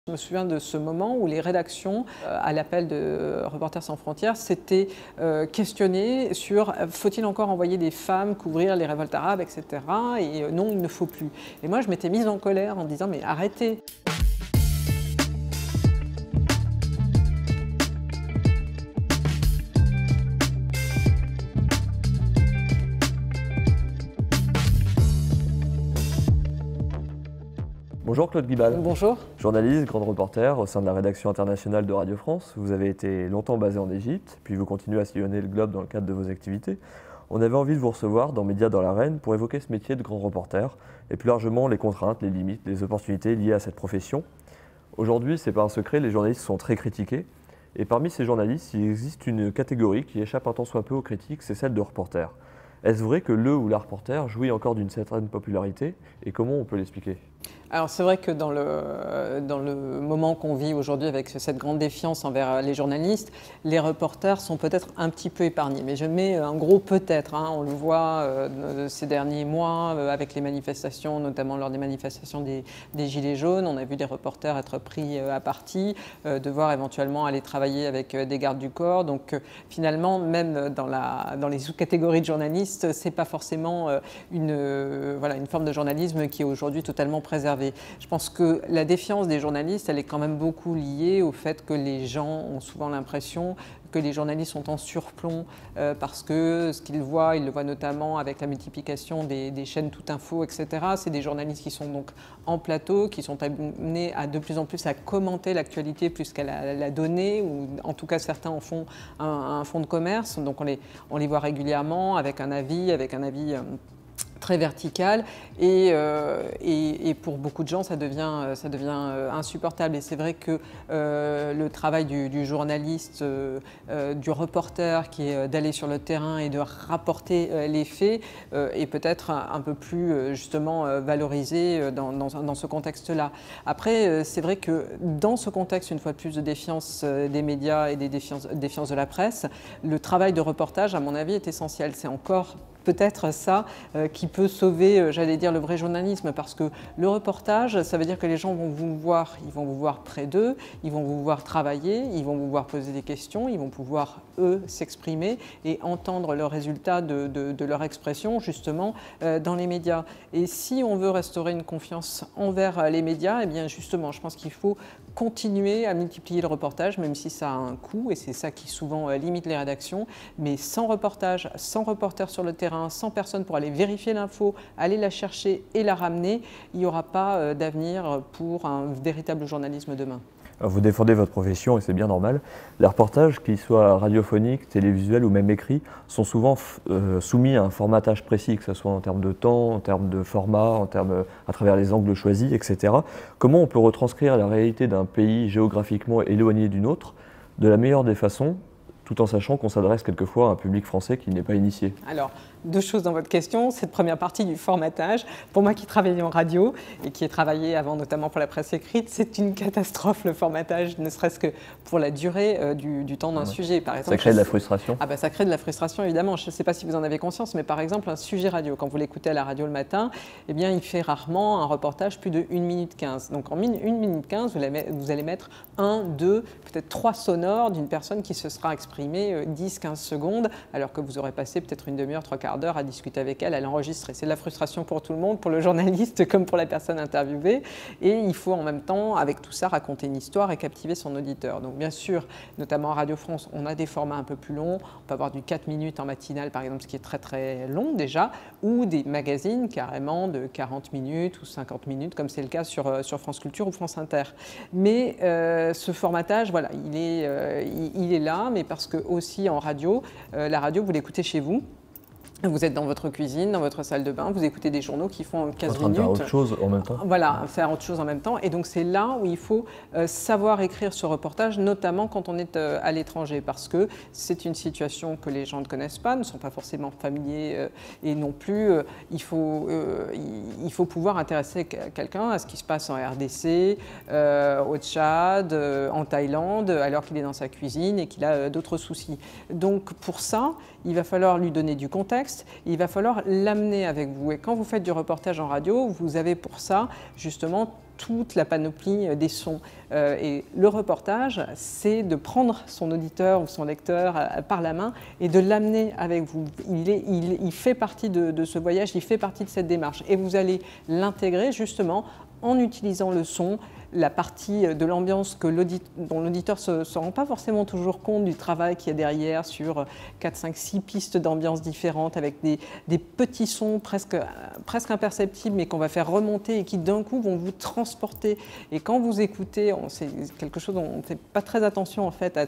Je me souviens de ce moment où les rédactions, à l'appel de Reporters sans frontières, s'étaient questionnées sur faut-il encore envoyer des femmes couvrir les révoltes arabes, etc. Et non, il ne faut plus. Et moi, je m'étais mise en colère en disant mais arrêtez. Bonjour Claude Guibal. Bonjour. Journaliste, grand reporter au sein de la rédaction internationale de Radio France. Vous avez été longtemps basé en Égypte, puis vous continuez à sillonner le globe dans le cadre de vos activités. On avait envie de vous recevoir dans Médias dans l'arène pour évoquer ce métier de grand reporter et plus largement les contraintes, les limites, les opportunités liées à cette profession. Aujourd'hui, c'est pas un secret, les journalistes sont très critiqués. Et parmi ces journalistes, il existe une catégorie qui échappe un tant soit peu aux critiques, c'est celle de reporter. Est-ce vrai que le ou la reporter jouit encore d'une certaine popularité et comment on peut l'expliquer ? Alors c'est vrai que dans le moment qu'on vit aujourd'hui avec cette grande défiance envers les journalistes, les reporters sont peut-être un petit peu épargnés. Mais je mets un gros peut-être, on le voit ces derniers mois avec les manifestations, notamment lors des manifestations des Gilets jaunes. On a vu des reporters être pris à partie, devoir éventuellement aller travailler avec des gardes du corps. Donc finalement, même dans les sous-catégories de journalistes, c'est pas forcément une forme de journalisme qui est aujourd'hui totalement préservée. Je pense que la défiance des journalistes, elle est quand même beaucoup liée au fait que les gens ont souvent l'impression que les journalistes sont en surplomb parce que ce qu'ils voient, ils le voient notamment avec la multiplication des chaînes Tout Info, etc. C'est des journalistes qui sont donc en plateau, qui sont amenés à de plus en plus à commenter l'actualité plus qu'à la donner, ou en tout cas certains en font un fonds de commerce. Donc on les voit régulièrement avec un avis très vertical et pour beaucoup de gens ça devient insupportable. Et c'est vrai que le travail du journaliste, du reporter qui est d'aller sur le terrain et de rapporter les faits est peut-être un peu plus justement valorisé dans ce contexte-là. Après c'est vrai que dans ce contexte, une fois de plus, de défiance des médias et des défiance de la presse, le travail de reportage à mon avis est essentiel. C'est encore peut-être ça qui peut sauver, j'allais dire, le vrai journalisme, parce que le reportage, ça veut dire que les gens vont vous voir, ils vont vous voir près d'eux, ils vont vous voir travailler, ils vont vous voir poser des questions, ils vont pouvoir, eux, s'exprimer et entendre le résultat de leur expression, justement, dans les médias. Et si on veut restaurer une confiance envers les médias, eh bien, justement, je pense qu'il faut continuer à multiplier le reportage, même si ça a un coût, et c'est ça qui souvent limite les rédactions, mais sans reportage, sans reporter sur le terrain, sans personne pour aller vérifier l'info, aller la chercher et la ramener, il n'y aura pas d'avenir pour un véritable journalisme demain. Alors vous défendez votre profession et c'est bien normal. Les reportages, qu'ils soient radiophoniques, télévisuels ou même écrits, sont souvent soumis à un formatage précis, que ce soit en termes de temps, en termes de format, à travers les angles choisis, etc. Comment on peut retranscrire la réalité d'un pays géographiquement éloigné d'une autre de la meilleure des façons, tout en sachant qu'on s'adresse quelquefois à un public français qui n'est pas initié? Alors, deux choses dans votre question. Cette première partie du formatage, pour moi qui travaillais en radio et qui ai travaillé avant notamment pour la presse écrite, c'est une catastrophe le formatage, ne serait-ce que pour la durée du temps d'un sujet. Par exemple, ça crée de la frustration? Ah ben, ça crée de la frustration évidemment. Je ne sais pas si vous en avez conscience, mais par exemple un sujet radio, quand vous l'écoutez à la radio le matin, eh bien il fait rarement un reportage plus de 1 minute 15. Donc en 1 minute 15, vous allez mettre 1, 2, peut-être 3 sonores d'une personne qui se sera exprimée 10-15 secondes, alors que vous aurez passé peut-être une demi-heure, 3/4 d'heure à discuter avec elle, à l'enregistrer. C'est de la frustration pour tout le monde, pour le journaliste comme pour la personne interviewée. Et il faut en même temps, avec tout ça, raconter une histoire et captiver son auditeur. Donc bien sûr, notamment à Radio France, on a des formats un peu plus longs. On peut avoir du 4 minutes en matinale, par exemple, ce qui est très très long déjà, ou des magazines carrément de 40 minutes ou 50 minutes, comme c'est le cas sur France Culture ou France Inter. Mais ce formatage, voilà, il est là, mais parce que aussi en radio, la radio, vous l'écoutez chez vous. Vous êtes dans votre cuisine, dans votre salle de bain, vous écoutez des journaux qui font 15 minutes. En train de faire autre chose en même temps. Voilà, faire autre chose en même temps. Et donc c'est là où il faut savoir écrire ce reportage, notamment quand on est à l'étranger, parce que c'est une situation que les gens ne connaissent pas, ne sont pas forcément familiers et non plus, il faut pouvoir intéresser quelqu'un à ce qui se passe en RDC, au Tchad, en Thaïlande, alors qu'il est dans sa cuisine et qu'il a d'autres soucis. Donc pour ça, il va falloir lui donner du contexte, il va falloir l'amener avec vous. Et quand vous faites du reportage en radio, vous avez pour ça justement toute la panoplie des sons. Et le reportage, c'est de prendre son auditeur ou son lecteur par la main et de l'amener avec vous. Il fait partie de ce voyage, il fait partie de cette démarche. Et vous allez l'intégrer justement en utilisant le son, la partie de l'ambiance dont l'auditeur ne se rend pas forcément toujours compte du travail qu'il y a derrière sur 4, 5, 6 pistes d'ambiance différentes avec des petits sons presque imperceptibles mais qu'on va faire remonter et qui d'un coup vont vous transporter. Et quand vous écoutez, c'est quelque chose dont on ne fait pas très attention en fait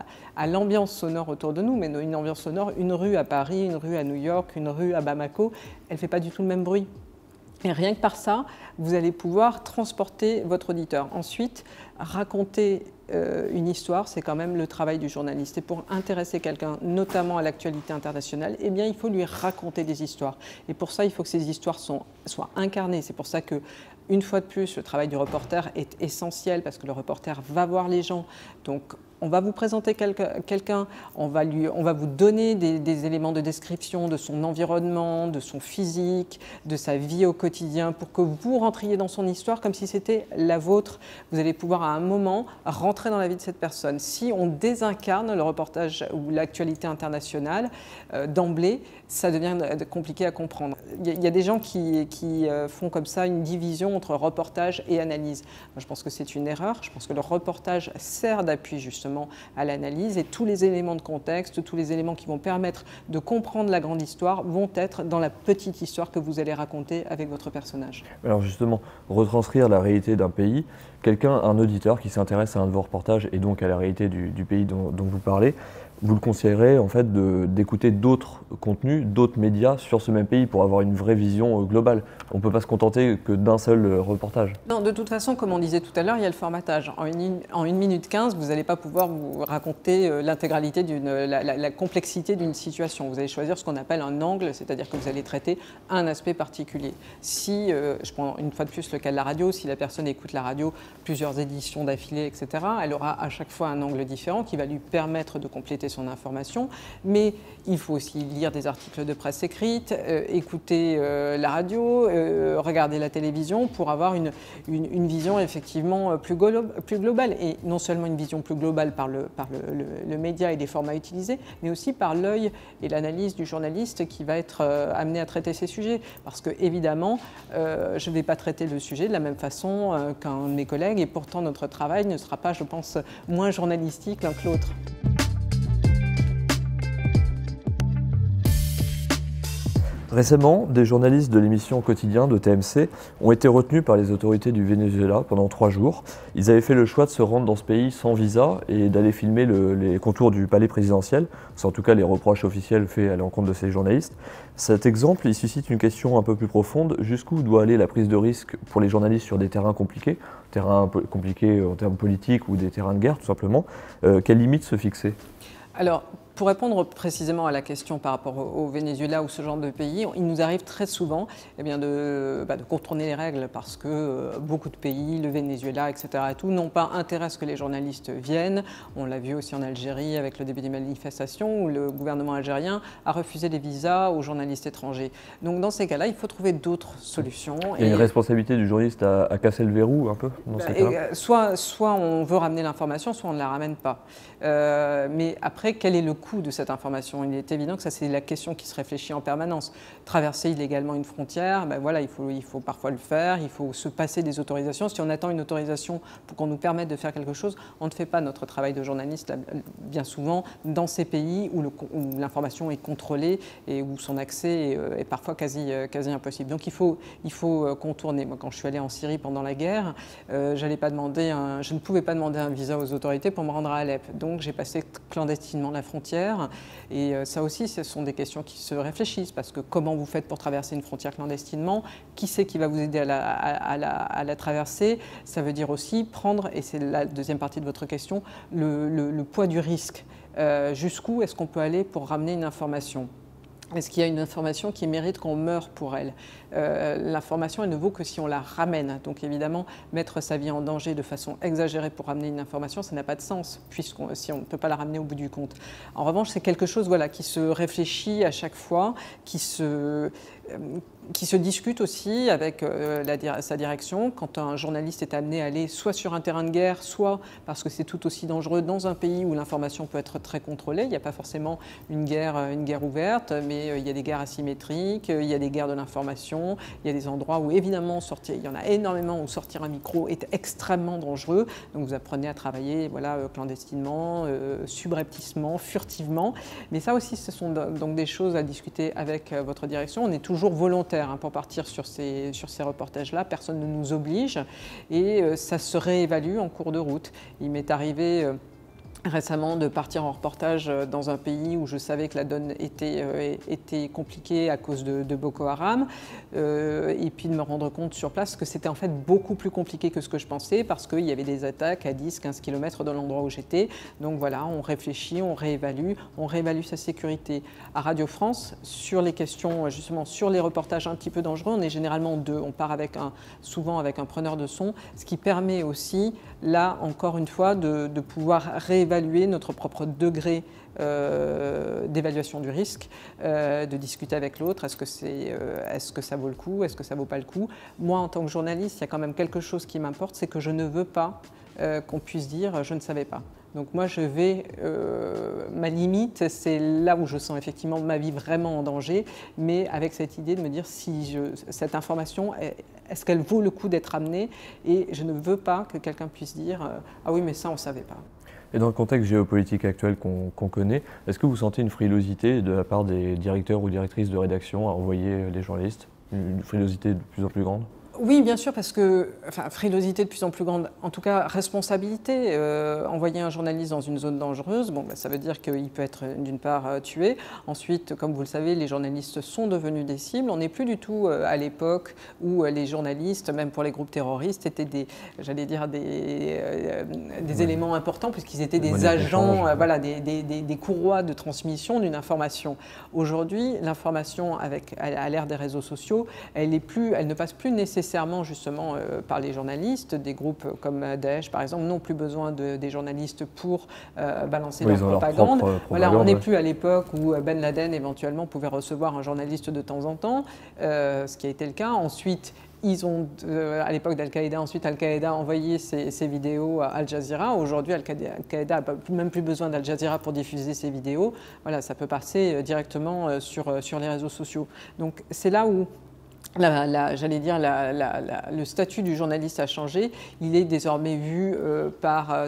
à l'ambiance sonore autour de nous, mais une ambiance sonore, une rue à Paris, une rue à New York, une rue à Bamako, elle ne fait pas du tout le même bruit. Et rien que par ça, vous allez pouvoir transporter votre auditeur. Ensuite, raconter une histoire, c'est quand même le travail du journaliste. Et pour intéresser quelqu'un, notamment à l'actualité internationale, eh bien, il faut lui raconter des histoires. Et pour ça, il faut que ces histoires soient incarnées. C'est pour ça que, une fois de plus, le travail du reporter est essentiel parce que le reporter va voir les gens. Donc, on va vous présenter quelqu'un, on va vous donner des éléments de description de son environnement, de son physique, de sa vie au quotidien pour que vous rentriez dans son histoire comme si c'était la vôtre. Vous allez pouvoir à un moment rentrer dans la vie de cette personne. Si on désincarne le reportage ou l'actualité internationale d'emblée, ça devient compliqué à comprendre. Il y a des gens qui font comme ça une division entre reportage et analyse. Moi, je pense que c'est une erreur. Je pense que le reportage sert d'appui justement à l'analyse et tous les éléments de contexte, tous les éléments qui vont permettre de comprendre la grande histoire vont être dans la petite histoire que vous allez raconter avec votre personnage. Alors justement, retranscrire la réalité d'un pays, un auditeur qui s'intéresse à un de vos reportages et donc à la réalité du pays dont vous parlez, vous le conseillerez en fait d'écouter d'autres contenus, d'autres médias sur ce même pays pour avoir une vraie vision globale. On ne peut pas se contenter que d'un seul reportage. Non, de toute façon, comme on disait tout à l'heure, il y a le formatage. En 1 minute 15, vous n'allez pas pouvoir vous raconter l'intégralité, la complexité d'une situation. Vous allez choisir ce qu'on appelle un angle, c'est-à-dire que vous allez traiter un aspect particulier. Si, je prends une fois de plus le cas de la radio, si la personne écoute la radio, plusieurs éditions d'affilée, etc., elle aura à chaque fois un angle différent qui va lui permettre de compléter son information, mais il faut aussi lire des articles de presse écrite, écouter la radio, regarder la télévision pour avoir une vision effectivement plus globale. Et non seulement une vision plus globale par le média et les formats utilisés, mais aussi par l'œil et l'analyse du journaliste qui va être amené à traiter ces sujets. Parce que évidemment, je ne vais pas traiter le sujet de la même façon qu'un de mes collègues et pourtant notre travail ne sera pas, je pense, moins journalistique l'un que l'autre. Récemment, des journalistes de l'émission Quotidien de TMC ont été retenus par les autorités du Venezuela pendant 3 jours. Ils avaient fait le choix de se rendre dans ce pays sans visa et d'aller filmer les contours du palais présidentiel. C'est en tout cas les reproches officiels faits à l'encontre de ces journalistes. Cet exemple, il suscite une question un peu plus profonde. Jusqu'où doit aller la prise de risque pour les journalistes sur des terrains compliqués en termes politiques ou des terrains de guerre tout simplement? Quelles limites se fixer? Alors, pour répondre précisément à la question par rapport au Venezuela ou ce genre de pays, il nous arrive très souvent de contourner les règles parce que beaucoup de pays, le Venezuela, etc., n'ont pas intérêt à ce que les journalistes viennent. On l'a vu aussi en Algérie avec le début des manifestations où le gouvernement algérien a refusé les visas aux journalistes étrangers. Donc dans ces cas-là, il faut trouver d'autres solutions. Il y a une responsabilité du journaliste à casser le verrou un peu dans ces cas-là. Soit on veut ramener l'information, soit on ne la ramène pas. Mais après, quel est le coût de cette information? Il est évident que ça, c'est la question qui se réfléchit en permanence. Traverser illégalement une frontière, il faut parfois le faire, il faut se passer des autorisations. Si on attend une autorisation pour qu'on nous permette de faire quelque chose, on ne fait pas notre travail de journaliste bien souvent dans ces pays où l'information est contrôlée et où son accès est parfois quasi impossible. Donc il faut contourner. Moi, quand je suis allée en Syrie pendant la guerre, je ne pouvais pas demander un visa aux autorités pour me rendre à Alep. Donc j'ai passé clandestinement la frontière. Et ça aussi, ce sont des questions qui se réfléchissent parce que comment vous faites pour traverser une frontière clandestinement? Qui c'est qui va vous aider à la traverser? Ça veut dire aussi prendre, et c'est la deuxième partie de votre question, le poids du risque. Jusqu'où est-ce qu'on peut aller pour ramener une information? Est-ce qu'il y a une information qui mérite qu'on meure pour elle? L'information, elle ne vaut que si on la ramène. Donc évidemment, mettre sa vie en danger de façon exagérée pour ramener une information, ça n'a pas de sens, si on ne peut pas la ramener au bout du compte. En revanche, c'est quelque chose qui se réfléchit à chaque fois, qui se discute aussi avec sa direction. Quand un journaliste est amené à aller soit sur un terrain de guerre, soit parce que c'est tout aussi dangereux dans un pays où l'information peut être très contrôlée. Il n'y a pas forcément une guerre ouverte, mais il y a des guerres asymétriques, il y a des guerres de l'information, il y a des endroits où évidemment il y en a énormément où sortir un micro est extrêmement dangereux. Donc vous apprenez à travailler clandestinement, subrepticement, furtivement. Mais ça aussi, ce sont donc des choses à discuter avec votre direction. On est toujours volontaire pour partir sur ces reportages-là. Personne ne nous oblige et ça se réévalue en cours de route. Il m'est arrivé récemment de partir en reportage dans un pays où je savais que la donne était compliquée à cause de Boko Haram et puis de me rendre compte sur place que c'était en fait beaucoup plus compliqué que ce que je pensais parce qu'il y avait des attaques à 10-15 km de l'endroit où j'étais. Donc voilà, on réfléchit, on réévalue sa sécurité. À Radio France, sur les questions, justement sur les reportages un petit peu dangereux, on est généralement deux. On part souvent avec un preneur de son, ce qui permet aussi, là encore une fois, de pouvoir réévaluer notre propre degré d'évaluation du risque, de discuter avec l'autre, est-ce que ça vaut le coup, est-ce que ça vaut pas le coup. Moi, en tant que journaliste, il y a quand même quelque chose qui m'importe, c'est que je ne veux pas qu'on puisse dire « je ne savais pas ». Donc moi, ma limite, c'est là où je sens effectivement ma vie vraiment en danger, mais avec cette idée de me dire cette information, est-ce qu'elle vaut le coup d'être amenée, et je ne veux pas que quelqu'un puisse dire « ah oui, mais ça, on ne savait pas ». Et dans le contexte géopolitique actuel qu'on connaît, est-ce que vous sentez une frilosité de la part des directeurs ou directrices de rédaction à envoyer les journalistes, une frilosité de plus en plus grande ? Oui, bien sûr, parce que, frilosité de plus en plus grande, en tout cas responsabilité. Envoyer un journaliste dans une zone dangereuse, ça veut dire qu'il peut être d'une part tué. Ensuite, comme vous le savez, les journalistes sont devenus des cibles. On n'est plus du tout à l'époque où les journalistes, même pour les groupes terroristes, étaient des éléments importants puisqu'ils étaient des agents, des courroies de transmission d'une information. Aujourd'hui, l'information à l'ère des réseaux sociaux, elle ne passe plus nécessairement justement par les journalistes. Des groupes comme Daesh, par exemple, n'ont plus besoin des journalistes pour balancer leur propagande. On n'est plus à l'époque où Ben Laden éventuellement pouvait recevoir un journaliste de temps en temps, ce qui a été le cas. Ensuite, ils ont, à l'époque d'Al-Qaïda, Al-Qaïda a envoyé ses vidéos à Al Jazeera. Aujourd'hui, Al-Qaïda n'a même plus besoin d'Al Jazeera pour diffuser ses vidéos. Voilà, ça peut passer directement sur les réseaux sociaux. Donc c'est là où le statut du journaliste a changé. Il est désormais vu par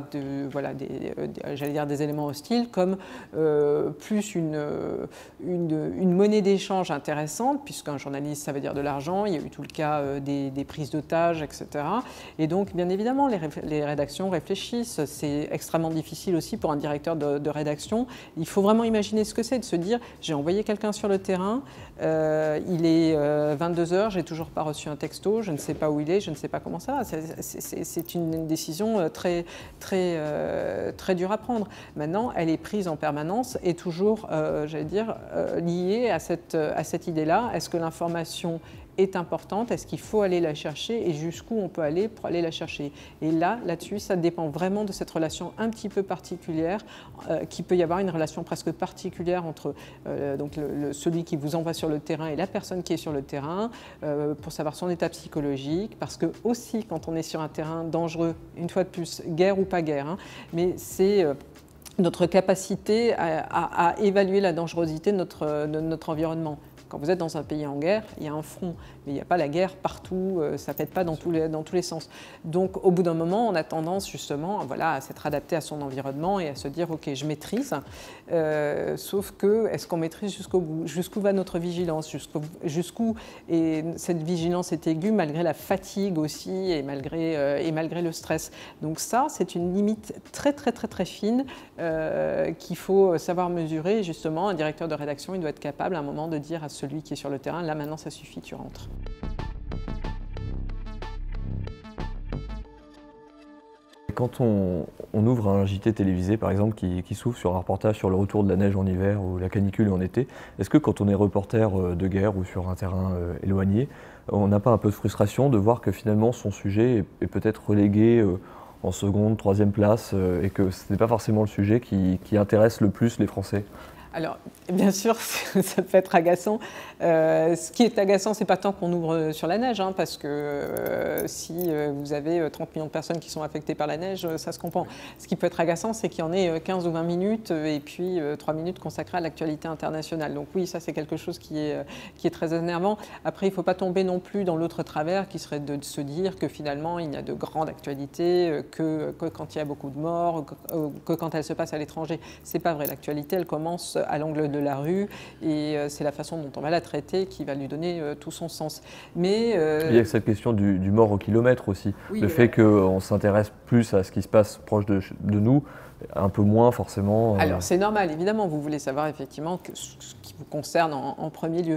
des éléments hostiles comme plus une monnaie d'échange intéressante, puisqu'un journaliste, ça veut dire de l'argent. Il y a eu tout le cas des prises d'otages, etc. Et donc, bien évidemment, les rédactions réfléchissent. C'est extrêmement difficile aussi pour un directeur de rédaction. Il faut vraiment imaginer ce que c'est de se dire « j'ai envoyé quelqu'un sur le terrain, il est 22h, j'ai toujours pas reçu un texto, je ne sais pas où il est, je ne sais pas comment ça va ». C'est une décision très dure à prendre. Maintenant, elle est prise en permanence et toujours, liée à cette idée-là. Est-ce que l'information est importante, est-ce qu'il faut aller la chercher et jusqu'où on peut aller pour aller la chercher. Et là-dessus, ça dépend vraiment de cette relation un petit peu particulière, qu'il peut y avoir une relation presque particulière entre celui qui vous envoie sur le terrain et la personne qui est sur le terrain, pour savoir son état psychologique, parce que aussi quand on est sur un terrain dangereux, une fois de plus, guerre ou pas guerre, mais c'est notre capacité à évaluer la dangerosité de notre environnement. Quand vous êtes dans un pays en guerre, il y a un front, mais il n'y a pas la guerre partout, ça ne pète pas dans tous les sens. Donc au bout d'un moment, on a tendance justement à s'être adapté à son environnement et à se dire « ok, je maîtrise », sauf que est-ce qu'on maîtrise jusqu'au bout? Jusqu'où va notre vigilance? Jusqu'où et cette vigilance est aiguë malgré la fatigue aussi et malgré le stress. Donc ça, c'est une limite très fine qu'il faut savoir mesurer. Et justement, un directeur de rédaction, il doit être capable à un moment de dire à celui qui est sur le terrain, là maintenant ça suffit, tu rentres. Quand on ouvre un JT télévisé, par exemple, qui s'ouvre sur un reportage sur le retour de la neige en hiver ou la canicule en été, est-ce que quand on est reporter de guerre ou sur un terrain éloigné, on n'a pas un peu de frustration de voir que finalement son sujet est peut-être relégué en seconde, troisième place et que ce n'est pas forcément le sujet qui intéresse le plus les Français? Alors, bien sûr, ça peut être agaçant. Ce qui est agaçant, c'est pas tant qu'on ouvre sur la neige, hein, parce que si vous avez 30 millions de personnes qui sont affectées par la neige, ça se comprend. Ce qui peut être agaçant, c'est qu'il y en ait 15 ou 20 minutes et puis 3 minutes consacrées à l'actualité internationale. Donc oui, ça c'est quelque chose qui est très énervant. Après, il ne faut pas tomber non plus dans l'autre travers, qui serait de se dire que finalement, il n'y a de grande actualité, que quand il y a beaucoup de morts, que quand elle se passe à l'étranger. C'est pas vrai. L'actualité, elle commence à l'angle de la rue et c'est la façon dont on va la traiter qui va lui donner tout son sens. Mais, il y a cette question du mort au kilomètre aussi. Oui, le fait qu'on s'intéresse plus à ce qui se passe proche de nous, un peu moins forcément. Alors c'est normal, évidemment, vous voulez savoir effectivement ce qui vous concerne en premier lieu.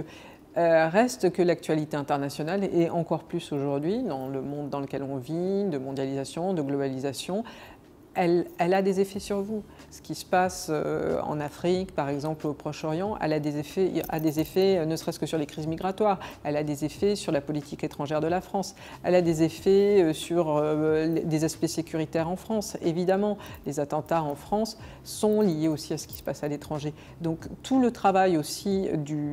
Reste que l'actualité internationale, et encore plus aujourd'hui, dans le monde dans lequel on vit, de mondialisation, de globalisation, elle a des effets sur vous. Ce qui se passe en Afrique, par exemple au Proche-Orient, elle a des effets ne serait-ce que sur les crises migratoires, elle a des effets sur la politique étrangère de la France, elle a des effets sur des aspects sécuritaires en France. Évidemment, les attentats en France sont liés aussi à ce qui se passe à l'étranger. Donc tout le travail aussi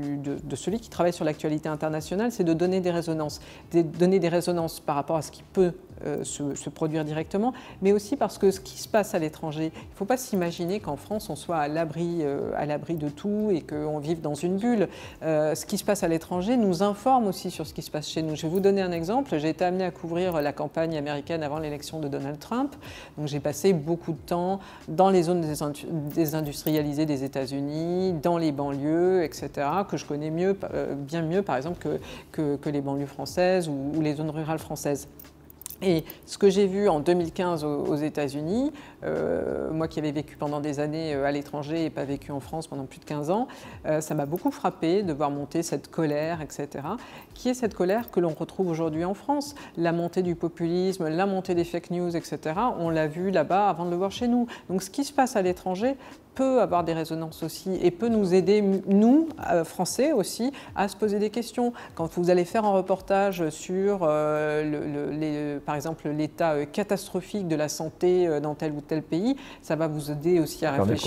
de celui qui travaille sur l'actualité internationale, c'est de donner des résonances. Donner des résonances par rapport à ce qui peut se produire directement, mais aussi parce que ce qui se passe à l'étranger, il ne faut pas s'imaginer qu'en France on soit à l'abri de tout et qu'on vive dans une bulle. Ce qui se passe à l'étranger nous informe aussi sur ce qui se passe chez nous. Je vais vous donner un exemple. J'ai été amenée à couvrir la campagne américaine avant l'élection de Donald Trump. Donc j'ai passé beaucoup de temps dans les zones désindustrialisées des États-Unis, dans les banlieues, etc., que je connais bien mieux par exemple que les banlieues françaises ou les zones rurales françaises. Et ce que j'ai vu en 2015 aux États-Unis, moi qui avais vécu pendant des années à l'étranger et pas vécu en France pendant plus de 15 ans, ça m'a beaucoup frappé de voir monter cette colère, etc., qui est cette colère que l'on retrouve aujourd'hui en France. La montée du populisme, la montée des fake news, etc., on l'a vu là-bas avant de le voir chez nous. Donc ce qui se passe à l'étranger peut avoir des résonances aussi et peut nous aider, nous, Français aussi, à se poser des questions. Quand vous allez faire un reportage sur, par exemple, l'état catastrophique de la santé dans tel ou tel pays, ça va vous aider aussi à réfléchir,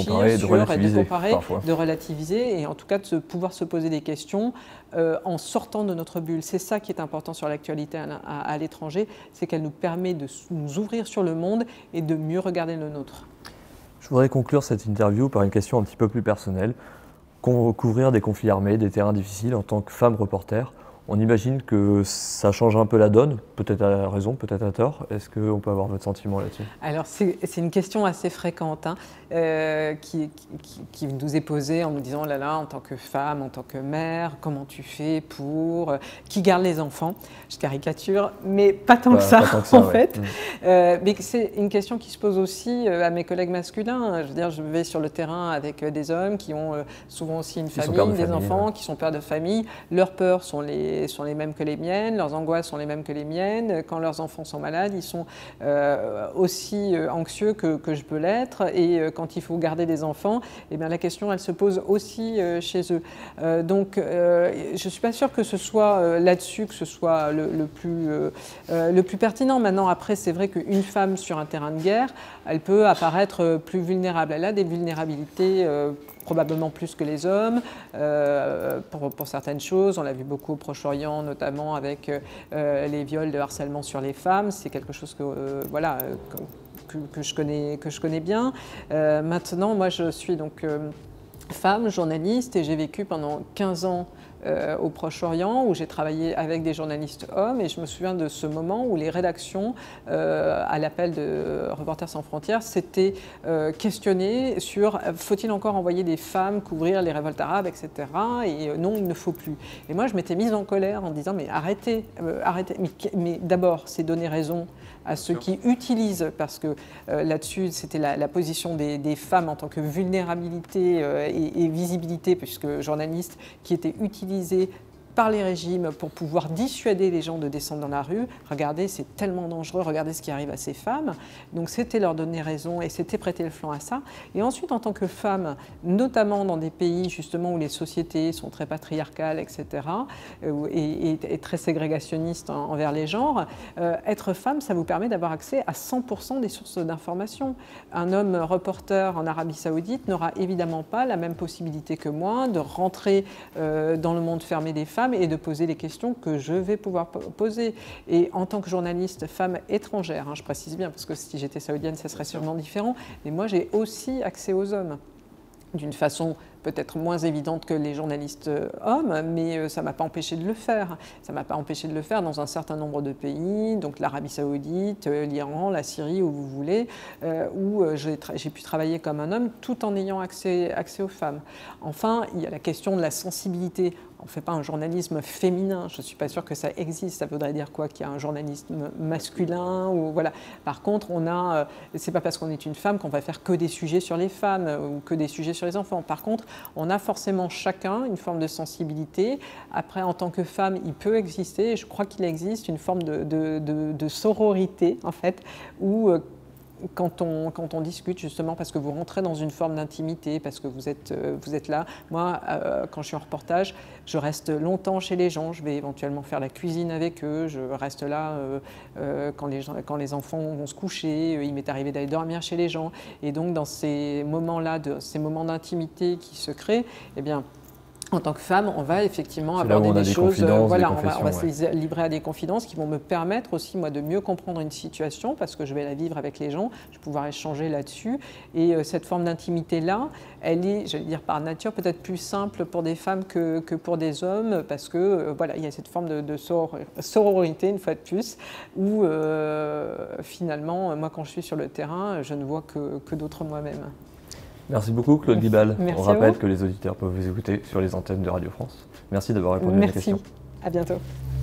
de relativiser et en tout cas de pouvoir se poser des questions en sortant de notre bulle. C'est ça qui est important sur l'actualité à l'étranger, c'est qu'elle nous permet de nous ouvrir sur le monde et de mieux regarder le nôtre. Je voudrais conclure cette interview par une question un petit peu plus personnelle. Couvrir des conflits armés, des terrains difficiles en tant que femme reporter, on imagine que ça change un peu la donne, peut-être à raison, peut-être à tort. Est-ce qu'on peut avoir votre sentiment là-dessus? Alors c'est une question assez fréquente hein, qui nous est posée en nous disant, oh là là, en tant que femme, en tant que mère, comment tu fais pour... qui garde les enfants? Je caricature, mais pas tant que ça, en fait. Mais c'est une question qui se pose aussi à mes collègues masculins. Je veux dire, je vais sur le terrain avec des hommes qui ont souvent aussi une famille, des enfants, qui sont pères de famille. Leurs peurs sont les mêmes que les miennes, leurs angoisses sont les mêmes que les miennes. Quand leurs enfants sont malades, ils sont aussi anxieux que je peux l'être. Et quand il faut garder des enfants, eh bien, la question, elle se pose aussi chez eux. Donc, je ne suis pas sûre que ce soit là-dessus que ce soit le plus pertinent. Maintenant, après, c'est vrai qu'une femme sur un terrain de guerre, elle peut apparaître plus vulnérable. Elle a des vulnérabilités probablement plus que les hommes, pour certaines choses. On l'a vu beaucoup au Proche-Orient, notamment avec les viols, le harcèlement sur les femmes. C'est quelque chose que je connais bien. Maintenant, moi, je suis donc femme, journaliste, et j'ai vécu pendant 15 ans au Proche-Orient, où j'ai travaillé avec des journalistes hommes, et je me souviens de ce moment où les rédactions, à l'appel de Reporters sans frontières, s'étaient questionnées sur faut-il encore envoyer des femmes couvrir les révoltes arabes, etc. Et non, il ne faut plus. Et moi, je m'étais mise en colère en disant mais arrêtez, arrêtez. Mais d'abord, c'est donner raison à ceux qui utilisent, parce que là-dessus, c'était la position des femmes en tant que vulnérabilité et visibilité, puisque journalistes, qui étaient utilisées par les régimes pour pouvoir dissuader les gens de descendre dans la rue. Regardez, c'est tellement dangereux, regardez ce qui arrive à ces femmes. Donc c'était leur donner raison et c'était prêter le flanc à ça. Et ensuite, en tant que femme, notamment dans des pays justement où les sociétés sont très patriarcales, etc., et très ségrégationnistes envers les genres, être femme, ça vous permet d'avoir accès à 100% des sources d'information. Un homme reporter en Arabie Saoudite n'aura évidemment pas la même possibilité que moi de rentrer dans le monde fermé des femmes et de poser les questions que je vais pouvoir poser. Et en tant que journaliste femme étrangère, je précise bien, parce que si j'étais saoudienne, ça serait sûrement différent, mais moi j'ai aussi accès aux hommes, d'une façon peut-être moins évidente que les journalistes hommes, mais ça ne m'a pas empêché de le faire. Ça ne m'a pas empêché de le faire dans un certain nombre de pays, donc l'Arabie Saoudite, l'Iran, la Syrie, où vous voulez, où j'ai pu travailler comme un homme tout en ayant accès aux femmes. Enfin, il y a la question de la sensibilité. On ne fait pas un journalisme féminin, je ne suis pas sûre que ça existe. Ça voudrait dire quoi? Qu'il y a un journalisme masculin ou voilà. Par contre, c'est pas parce qu'on est une femme qu'on va faire que des sujets sur les femmes ou que des sujets sur les enfants. Par contre, on a forcément chacun une forme de sensibilité. Après, en tant que femme, il peut exister, et je crois qu'il existe une forme de sororité, en fait, où quand on discute justement, parce que vous rentrez dans une forme d'intimité, parce que vous êtes là. Moi, quand je suis en reportage, je reste longtemps chez les gens, je vais éventuellement faire la cuisine avec eux, je reste là quand les enfants vont se coucher, il m'est arrivé d'aller dormir chez les gens. Et donc dans ces moments-là, ces moments d'intimité qui se créent, eh bien, en tant que femme, on va effectivement aborder des choses, voilà, on va se livrer à des confidences qui vont me permettre aussi, moi, de mieux comprendre une situation, parce que je vais la vivre avec les gens, je vais pouvoir échanger là-dessus. Et cette forme d'intimité-là, elle est, j'allais dire par nature, peut-être plus simple pour des femmes que pour des hommes, parce que voilà, il y a cette forme de sororité, une fois de plus, où finalement, moi, quand je suis sur le terrain, je ne vois que d'autres moi-même. Merci beaucoup Claude Guibal. Merci On rappelle que les auditeurs peuvent vous écouter sur les antennes de Radio France. Merci d'avoir répondu à mes questions. Merci, à bientôt.